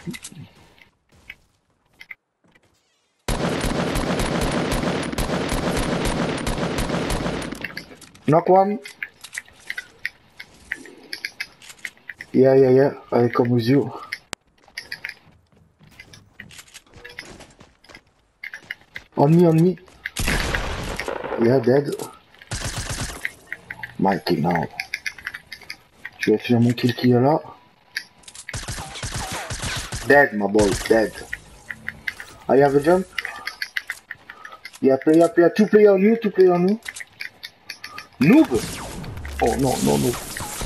Knock one. Yeah. I come with you. On me. Yeah, dead. My kill now. Je vais faire mon kill qui est là. Dead, my boy, dead. I have a jump. Yeah, player, two player on you. Noob! Oh non, noob.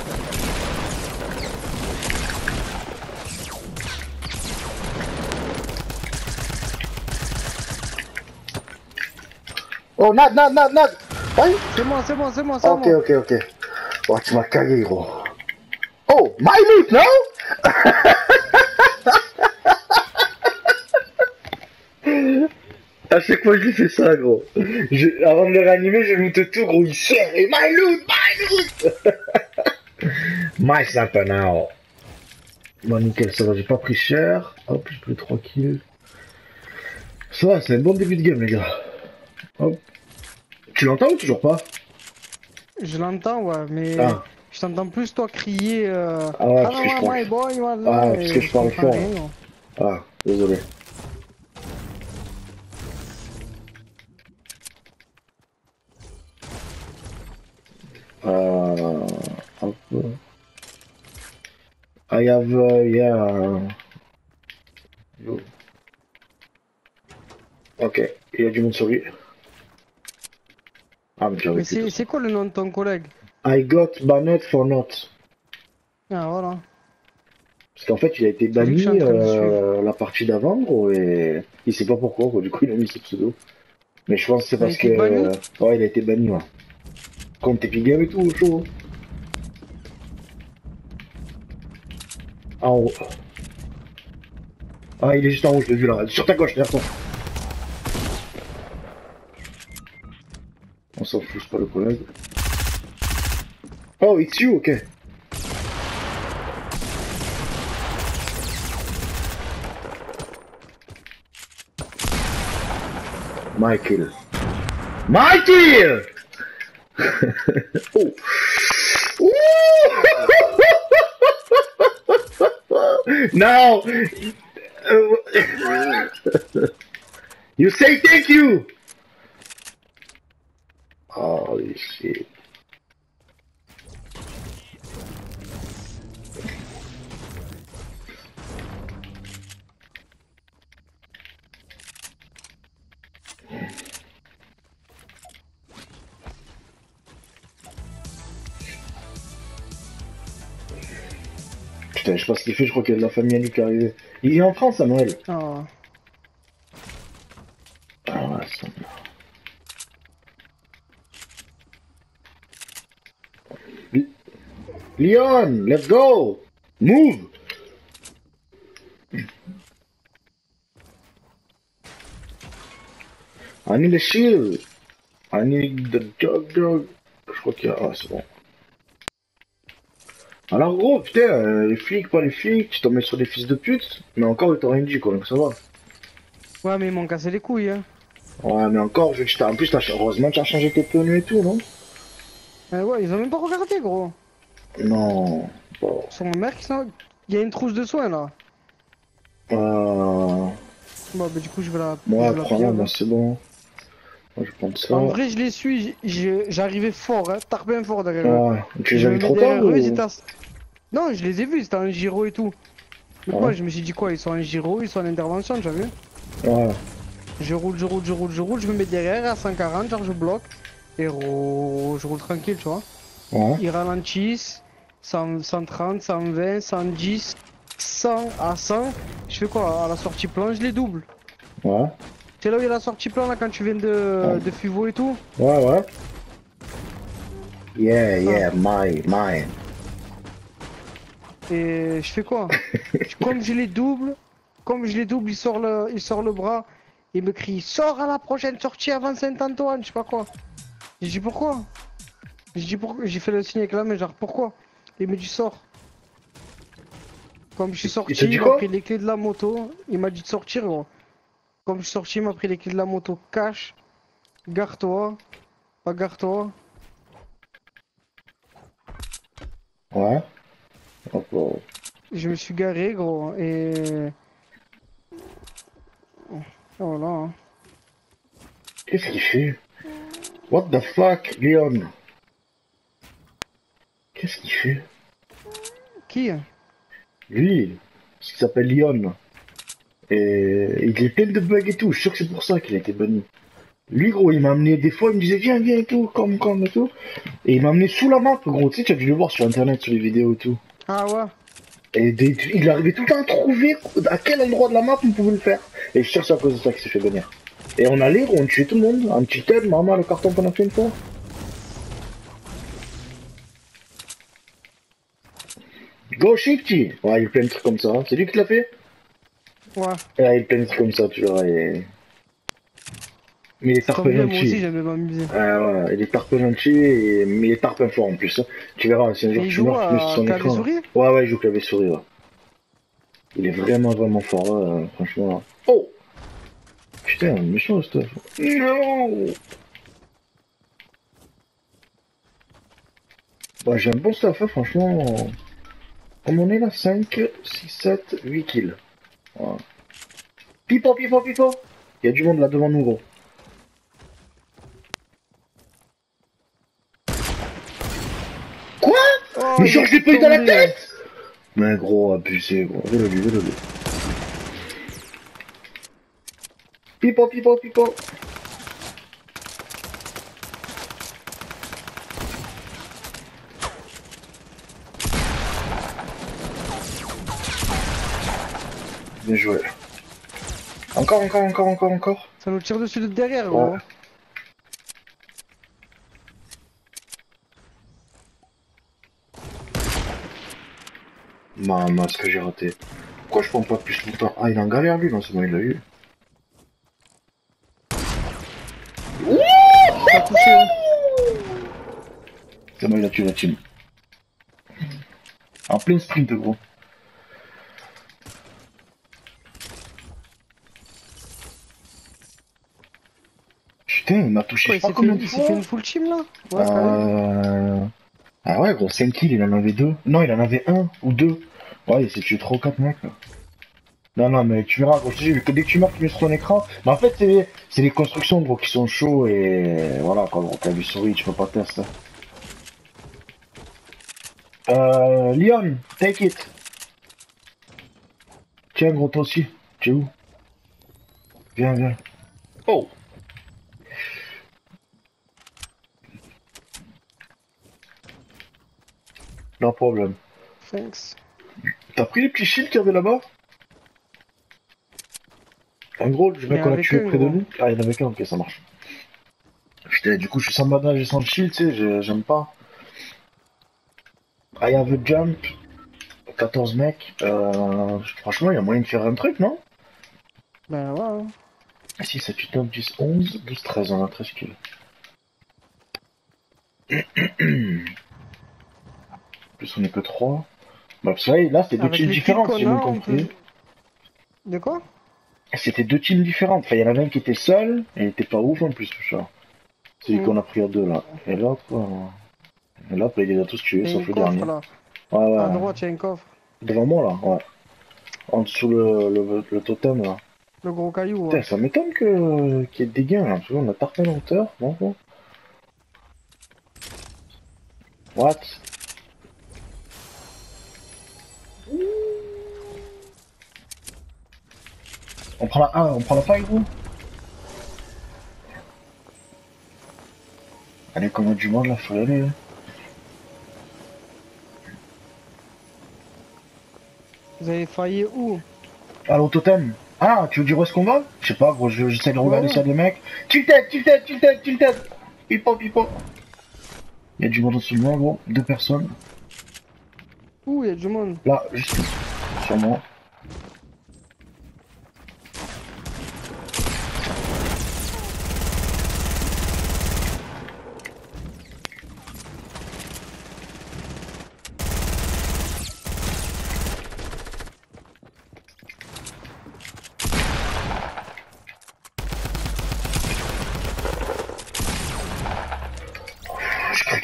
Oh, Nad! Ouais? C'est moi. Ok. Oh, tu m'as cagué, gros. Oh, my loot, non? À chaque fois que je fais ça, gros. Avant de le réanimer, je loot tout, gros. Il sert. Et my loot! My sniper now. Bon, nickel, ça va, j'ai pas pris cher. Hop, j'ai pris 3 kills. Ça va, c'est un bon début de game, les gars. Hop. Tu l'entends ou toujours pas? Je l'entends, ouais, mais je t'entends plus toi crier. Ah ouais, parce que je parle. My boy, Ah, parce que je parle fort. Ah, désolé. Hop. I have, yeah. Yo. Ok, il y a du monde sur lui. Ah, mais c'est quoi le nom de ton collègue? I got banned for not. Ah, voilà. Parce qu'en fait, il a été banni la partie d'avant, gros, et il sait pas pourquoi, gros. Du coup, il a mis ce pseudo. Mais je pense que c'est parce que. Ouais, il a été banni, ouais. Compte Epic Game et tout, chaud. En haut. Ah, il est juste en haut, je l'ai vu là. Sur ta gauche, derrière toi. On s'en fout, c'est pas le collègue. Oh, it's you, ok. My kill. Oh. Now, you say thank you. Holy shit. Putain, je sais pas ce qu'il fait, je crois qu'il y a de la famille à lui qui est arrivée. Il est en France à Noël. Oh. Ah ouais, ça... Leon, let's go! Move! I need a shield. I need the dog. Je crois qu'il y a... Ah, c'est bon. Alors gros, putain, les flics, pas les flics, tu t'en mets sur des fils de pute, mais encore ils t'ont rien dit quoi, donc ça va. Ouais, mais ils m'ont cassé les couilles, hein. Ouais, mais encore, je en plus, heureusement tu as changé tes tenues et tout, non? Ouais, ils ont même pas regardé, gros. Non. Bon. Son mec, il y a une trousse de soins là. Bon, bah du coup, je vais la. Moi, prends-la, moi c'est bon. Moi, je prends ça. En vrai, je les suis, j'arrivais fort, hein, t'as bien fort derrière eux. Ouais, tu les as vu trop tard ou... Non, je les ai vus, c'était un gyro et tout. Donc moi, je me suis dit quoi, ils sont en gyro, ils sont en intervention, tu as vu? Ouais. Je roule, je me mets derrière à 140, genre je bloque. Et je roule tranquille, tu vois. Ouais. Ils ralentissent, 130, 120, 110, 100 à 100. Je fais quoi? À la sortie plan, je les double. Ouais. C'est là où il y a la sortie plan, là, quand tu viens de Fuvo et tout? Ouais. Yeah, mine. Et je fais quoi? Comme je les double, il sort le bras. Il me crie, sors à la prochaine sortie avant Saint-Antoine, je sais pas quoi. J'ai dit pourquoi? J'ai fait le signe avec la main, genre pourquoi? Il me dit sors. Comme je suis Il sorti, t'a dit il m'a quoi? pris les clés de la moto. Il m'a dit de sortir, gros. Comme je suis sorti, il m'a pris les clés de la moto. Cache, gare-toi, pas gare-toi. Ouais. Hop, oh. Je me suis garé, gros. Et voilà, hein. Qu'est-ce qu'il fait? What the fuck, Leon? Qu'est-ce qu'il fait? Qui? Lui, ce qui s'appelle Leon. Et il est plein de bugs et tout. Je suis sûr que c'est pour ça qu'il a été banni. Lui, gros, il m'a amené des fois, il me disait viens, viens et tout, comme et tout. Et il m'a amené sous la map, gros. Tu sais, tu as dû le voir sur internet, sur les vidéos et tout. Ah ouais? Et il arrivait tout le temps à trouver à quel endroit de la map on pouvait le faire. Et je suis sûr que c'est à cause de ça qu'il s'est fait bannir. Et on allait, gros, on tuait tout le monde. Un petit aide, maman, le carton qu'on a fait une fois. Go Shifty! Ouais, il y a plein de trucs comme ça. C'est lui qui te l'a fait? Ouais. Ouais, il y a plein de trucs comme ça, tu vois. Mais il est Comme lui, moi aussi, gentil. j'aimais m'amuser. Ouais, il est tarpin gentil, mais il est tarpin fort en plus, hein. Tu verras, si un jour Et il tu joue meurs, tu mets sur à son clavier écran. souris? Ouais, il joue clavier souris, ouais. Il est vraiment, vraiment fort, franchement. Oh! Putain, méchant, stuff. Non! Bah, j'ai un bon stuff, hein, franchement. Comme on est là, 5, 6, 7, 8 kills. Voilà. Pipo, pipo, pipo! Il y a du monde là devant nous, gros. Quoi? Oh, Mais il genre, est je l'ai pas eu dans la tombé. tête! Mais gros, abusé, gros. Vélo-lui, vélo-lui. Pipo, pipo, pipo. Bien joué. Encore, encore, encore, encore, encore. Ça nous tire dessus de derrière, Ouais. gros. Maman, ce que j'ai raté. Pourquoi je prends pas plus longtemps? Ah, il est en galère lui, non, c'est bon, il l'a eu. Ça a touché, hein. C'est bon, il a tué la team. En plein sprint, gros. Putain, il m'a touché, Quoi, je sais pas combien de il s'est fois. fait une full team, là? Ouais, quand même. Ah ouais, gros, 5 kills, il en avait 2. Non, il en avait 1 ou 2. Ouais, il s'est tué 3 ou 4 mecs, là. Non, non, mais tu verras, gros, je te dis, que dès que tu meurs, tu mets sur ton écran. Mais en fait, c'est les constructions, gros, qui sont chauds et voilà, quoi, gros, t'as vu souris, tu peux pas tester. Leon, take it. Tiens, gros, toi aussi. Tu es où? Viens, viens. Oh! No problème. Thanks. T'as pris les petits shields qu'il y avait là-bas? En gros, je Il y vois en qu'on a avait tué qu'un, près de gros. nous. Ah, il y en avait qu'un, ok, ça marche. Putain, du coup, je suis sans bandage et sans shield, tu sais, j'aime pas. I have a jump. 14 mecs. Franchement, il y a moyen de faire un truc, non? Ben ouais, hein. 6, 7, 8, 9, 10, 11, 12, 13, on a 13 kills. Plus on est que 3. Bah, parce que là, c'était deux Avec teams les kills différentes, si j'ai qu'on a, bien on peut... compris. De quoi? C'était deux teams différentes. Enfin, il y en avait un qui était seul, et il était pas ouf en plus, tout ça. Celui qu'on a pris à deux, là. Et l'autre, et là, il les a tous tués, Il y a sauf une le coffre, dernier. là. Ouais, À ouais. droite, il y a une coffre. Devant moi, là, ouais. En dessous le totem, là. Le gros caillou, Putain, ouais. ça m'étonne qu'il y ait des gains, là. Tu vois, on a tarté en hauteur. Bon. What? On prend la 1, on prend la 5, gros. Allez, comme on a du monde, là, faut y aller, hein. Vous avez failli où? Allô, totem. Ah, tu veux dire où est-ce qu'on va? Je sais pas, gros, j'essaie de regarder Ouais. s'il y a des mecs. Tilted. Pipo. Il y a du monde au-dessus de moi, gros. 2 personnes. Où il y a du monde? Là, juste sur moi.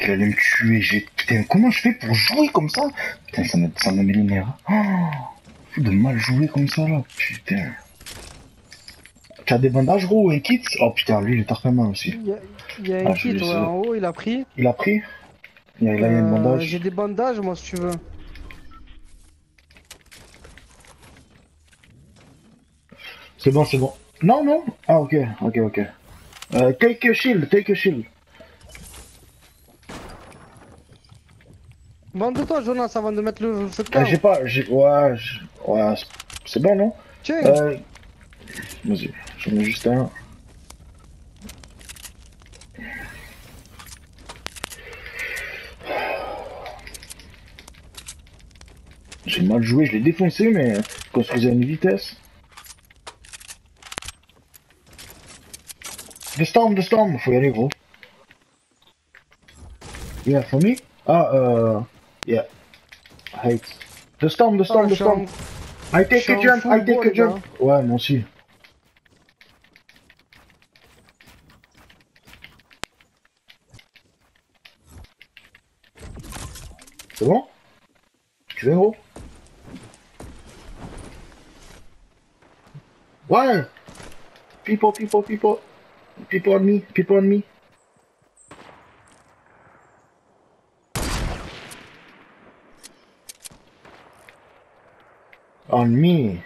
qu'il allait me tuer. Putain, comment je fais pour jouer comme ça? Putain, ça me met les nerfs. Oh, de mal jouer comme ça là, putain. Tu as des bandages gros, un kit? Oh putain, lui il est tarpement aussi. Il y a un kit ouais, en haut, il a pris. Il a pris? Là, il y a un bandage. J'ai des bandages, moi, si tu veux. C'est bon, c'est bon. Non, non. Ah, ok. Take a shield, take a shield. Bande-toi, Jonas, avant de mettre le feu de camp. J'ai pas, ouais, c'est bon, non? Tiens. Vas-y, j'en ai juste un. J'ai mal joué, je l'ai défoncé, mais construisez à une vitesse. The storm, faut y aller, gros. Yeah, for me? Yeah. Hate. The storm. I take a jump. Ouais, moi aussi. C'est bon? Tu viens, gros? Ouais! People on me. On me.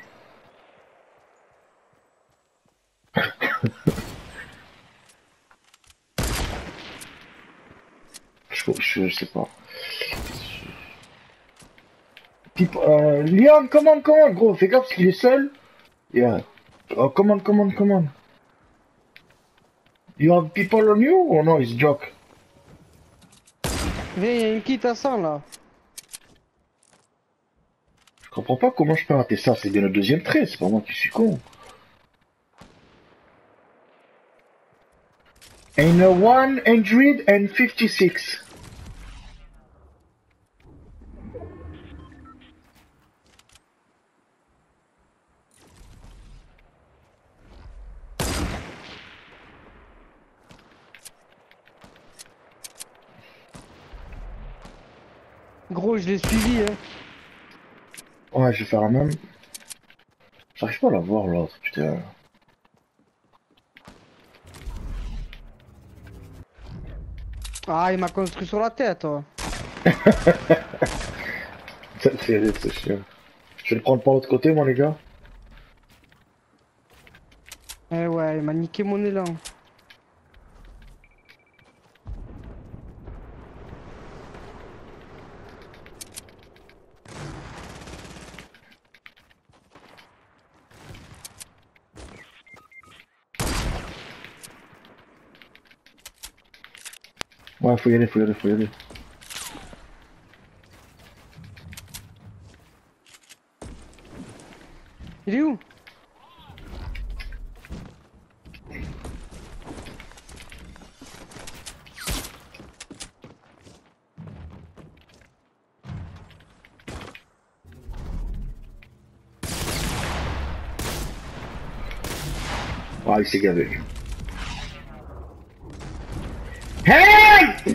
je sais pas. Leon, come on, gros, fais gaffe parce qu'il est seul. Yeah. Oh, come on. You have people on you or no, it's joke? Viens, il y a une kit à 100 là. Je comprends pas comment je peux rater ça, c'est bien le deuxième trait, c'est pas moi qui suis con. And 156. Gros, je l'ai suivi, hein. Ouais, je vais faire la même. J'arrive pas à la voir l'autre, putain. Ah, il m'a construit sur la tête, toi. Ça me fait rire, ce chien. Je vais le prendre par l'autre côté, moi, les gars. Eh ouais, il m'a niqué mon élan. Ouais, faut y aller. Il est où? Ah, il s'est gavé. Help!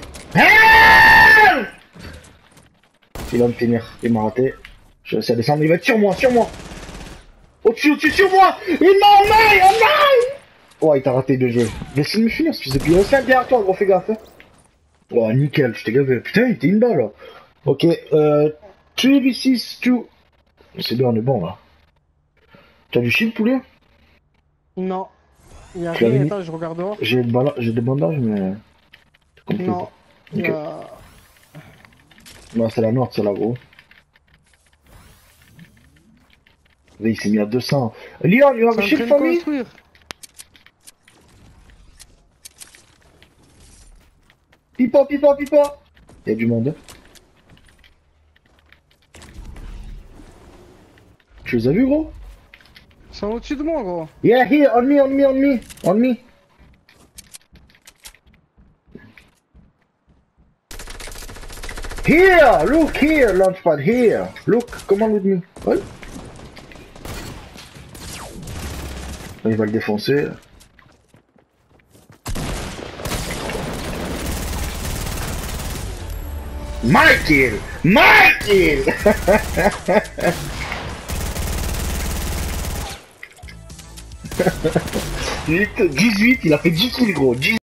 Il va me finir, il m'a raté. Je vais essayer de descendre, il va être sur moi. Au-dessus, sur moi! Il m'a en main! Oh, il t'a raté de jeu. Laisse-le me finir, ce fils de pire. Reste derrière toi, gros, fais gaffe. Hein. Oh, nickel, je t'ai gavé. Putain, il était une balle, là. Ok, 3v6, 2. C'est bien, on est bon, là. T'as du shield, poulet? Non. Il y a rien, attends, je regarde dehors. J'ai des bandages, mais... Non. Ok. Non, c'est la noire, c'est la gros. Mais il s'est mis à 200. Leon, you have a shield for me? Pipa. Il y a du monde. Tu les as vus, gros? Ils sont au-dessus de moi, gros. Yeah, here, on me. Here, look here, launchpad, here. Look, come on with me. Ouais. Il va le défoncer. Michael! Michael! 18, il a fait 10 kills gros.